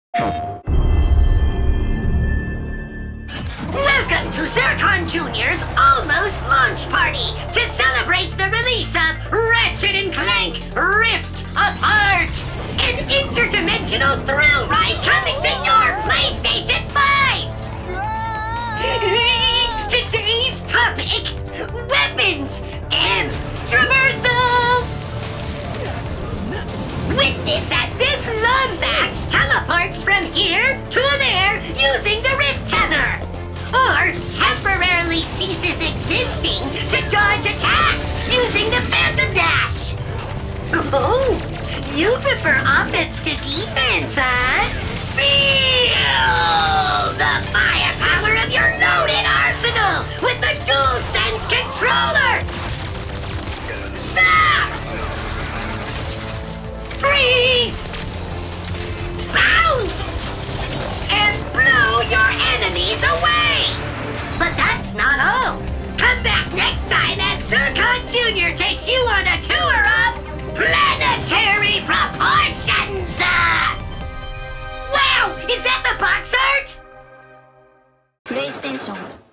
Welcome to Zurkon Jr.'s almost launch party to celebrate the release of Ratchet Clank Rift Apart, an interdimensional thrill ride coming to your PlayStation 5! Today's topic, weapons and traversal! Witness as this Lombax teleports from here to there using the Rift Tether, or temporarily ceases existing to dodge attacks using the Phantom Dash. Oh, you prefer offense to defense, huh? Feel the firepower of your loaded arsenal with the DualSense controller! Zap! Freeze! Bounce! And blow your enemies away! But that's not all. Come back next time as Zurkon Jr. takes you on a tour of planetary proportions! Wow! Is that the box art? PlayStation